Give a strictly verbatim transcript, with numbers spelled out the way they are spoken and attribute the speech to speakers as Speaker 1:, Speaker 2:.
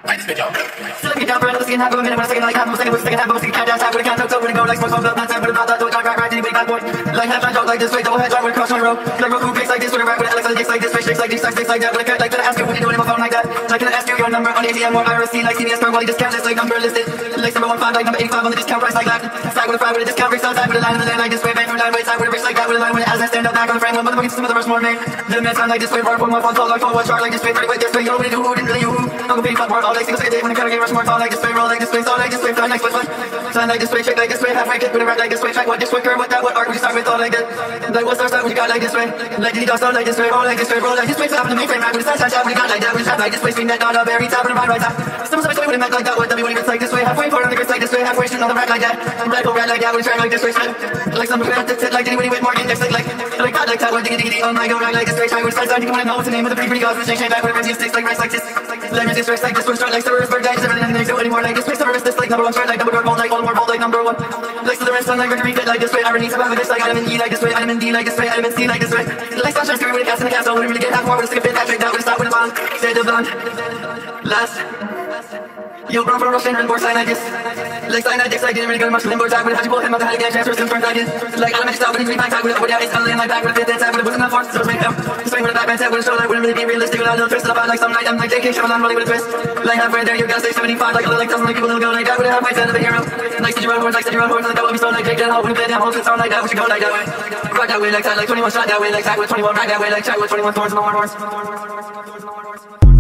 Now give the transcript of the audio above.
Speaker 1: I just been yo.
Speaker 2: Still let me get down for another second half of a minute, when a second like half of a second, with a second half of a second, count down, time with a count, so when it go like smoke, smoke, love, nonsense, but it's not that, do it, right, right, right, anybody bad boy. Like half, nine, like this, straight, double head, drive, with a cross on the road. Like Roku, pics like this, with a rap, with Alex, like this, like this, straight, shakes like this, like this, like that, with a cat, like, can I ask you what you doing in my phone like that? Like, can I ask you your number on A T M or I R C, like C V S, per quality discount, just like number listed. Like number one five, like number eighty-five on the discount price, like that. Side with a fry, with a discount, bricks outside, with a line in the land, like this way, bang from line, right side, with a bricks like that, with a line, when it as I stand up back on the frame, one motherfucking system of the first more name. The man sound like this way, bar, one more fall, tall, like phone, one chart, like this way, thirty, wait, this way, you know what to do, who didn't really you, who? I'm gonna be fuck, all like single second day, when the camera game rush more, fall like this way, roll like this way, so like this way, fly next way, fun. Sound like this way, shake like this way, halfway, kick with a rap like this way, track what this way, curve what that, what art, we start with all like that. Like what start, start, what you got like this way, like did you go, start like this way, roll like this way, roll like this way, flap in the mainframe, rap with the sunshine, shot, what you got like that, we just like this way, swing that dot up, every top, and the right, right top. Some of the way with a Mac like that, what W, when it's like this way, halfway, forward, on the grits like this way, halfway, shooting on the rack like that. Black or red like that, with a track like this way, like some red, that's it, like diddy, with more index, like, like, like that, like that, what diggy, diggy, oh my god, like this way, try with a side, side, you can know what's the name of the pretty, pretty guys, with a shake, shake back, with a fancy sticks, like rice, like this. Like this, rice, like this, one start, like servers, bird, guys, everything, and they do anymore, like this way, servers, this, like number one, start, like double door, mold, like all more, mold, like number one. Like to the rest, like Mercury, fit, like this way, irony, some of this, like item in E, like this way, item in D, like this way, item in C, like this way. Like sunshine, screaming with a cast in the castle, wouldn't really get half more with a stick of fit, that trick, that would stop with a bomb, say the blonde. Last. Yo, bro, from Russian and board sign like this. Like sign like this, like didn't really go much limbo tag with a how'd you pull him out the hell again, transfer some turns like this. Like automatic style with a three pack tag with a over down, it's kinda laying like back with a fit, that tag with a wasn't that force, so it's make them. Swing with a back man tag with a show, like wouldn't really be realistic without a little twist of the vibe, like some night, I'm like J K, shovel on rolling with a twist. Like halfway there, you gotta stay seventy-five, like a little like thousand, like people little go like that with a halfway set of the hero. Like said you run horns, like said you run horns, like that would be so like Jake, that hoe, wouldn't play down, hoes, it sound like that, we should go like that way. Rock that way, like that, like twenty-one shot that way, like tag with twenty-one, rack that way, like tag with twenty-one thorns and no more horns.